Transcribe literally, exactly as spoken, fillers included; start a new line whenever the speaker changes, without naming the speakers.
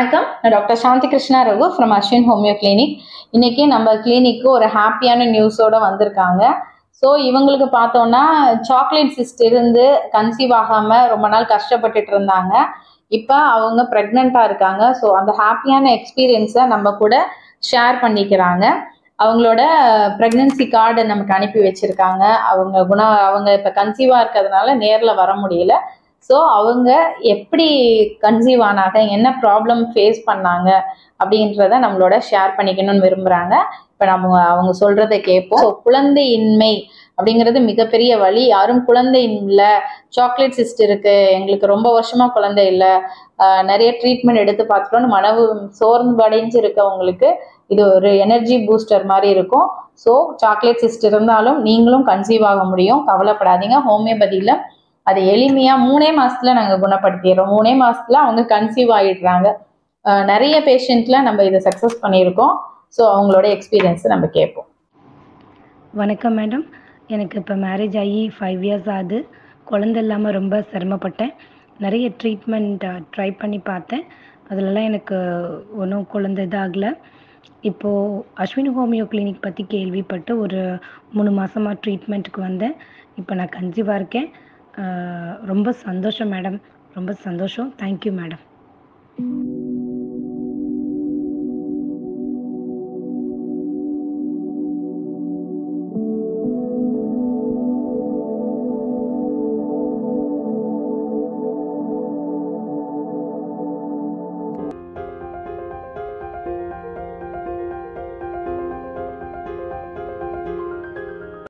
வணக்கம். நான் doctor Shanthi Krishna Raghu from Ashwin homeo clinic. இன்னைக்கு நம்ம கிளினிக்கு ஒரு ஹாப்பியான நியூஸோட வந்திருக்காங்க. ஸோ இவங்களுக்கு பார்த்தோம்னா சாக்லேட் சிஸ்ட் இருந்து கன்சீவ் ஆகாமல் ரொம்ப நாள் கஷ்டப்பட்டுட்டு இருந்தாங்க. இப்போ அவங்க ப்ரெக்னெண்ட்டாக இருக்காங்க. ஸோ அந்த ஹாப்பியான எக்ஸ்பீரியன்ஸை நம்ம கூட ஷேர் பண்ணிக்கிறாங்க. அவங்களோட ப்ரெக்னென்சி கார்டு நமக்கு அனுப்பி வச்சுருக்காங்க. அவங்க குண அவங்க இப்போ கன்சீவாக இருக்கிறதுனால நேரில் வர முடியல. ஸோ அவங்க எப்படி கன்சீவ் ஆனாங்க, என்ன ப்ராப்ளம் ஃபேஸ் பண்ணாங்க அப்படின்றத நம்மளோட ஷேர் பண்ணிக்கணும்னு விரும்புகிறாங்க. இப்போ நம்ம அவங்க சொல்கிறத கேட்போம். ஸோ குழந்தையின்மை அப்படிங்கிறது மிகப்பெரிய வழி. யாரும் குழந்தை இல்லை, சாக்லேட் சிஸ்ட் இருக்குது, எங்களுக்கு ரொம்ப வருஷமாக குழந்தை இல்லை, நிறைய ட்ரீட்மெண்ட் எடுத்து பார்த்துட்டோன்னு மனவு சோர்வடைஞ்சு இருக்கவங்களுக்கு இது ஒரு எனர்ஜி பூஸ்டர் மாதிரி இருக்கும். ஸோ சாக்லேட் சிஸ்ட் இருந்தாலும் நீங்களும் கன்சீவ் ஆக முடியும், கவலைப்படாதீங்க. ஹோமியோபதியில் அது எளிமையாக மூணே மாதத்தில் நாங்கள் குணப்படுத்திடுறோம். மூணே மாதத்தில் அவங்க கன்சீவ் ஆகிடுறாங்க. நிறைய பேஷண்ட்டில் நம்ம இதை சக்ஸஸ் பண்ணியிருக்கோம். ஸோ அவங்களோட எக்ஸ்பீரியன்ஸை நம்ம கேட்போம்.
வணக்கம் மேடம். எனக்கு இப்போ மேரேஜ் ஆகி ஃபைவ் இயர்ஸ் ஆகுது. குழந்தை இல்லாமல் ரொம்ப சிரமப்பட்டேன். நிறைய ட்ரீட்மெண்ட் ட்ரை பண்ணி பார்த்தேன். அதிலலாம் எனக்கு ஒன்றும் குழந்தை இதாகலை. இப்போது அஸ்வின் ஹோமியோ கிளினிக் பற்றி கேள்விப்பட்டு ஒரு மூணு மாதமாக ட்ரீட்மெண்ட்டுக்கு வந்தேன். இப்போ நான் கன்சீவாக இருக்கேன். ரொம்ப சந்தோஷம் மேடம், ரொம்ப சந்தோஷம். Thank you madam.